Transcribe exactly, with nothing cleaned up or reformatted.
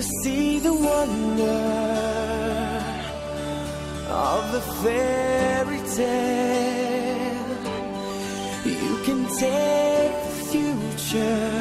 you see the wonder of the fairy tale? You can take the future